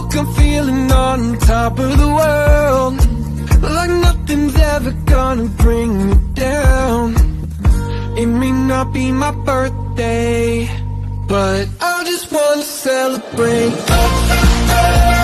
I'm feeling on top of the world, like nothing's ever gonna bring me down. It may not be my birthday, but I just wanna celebrate.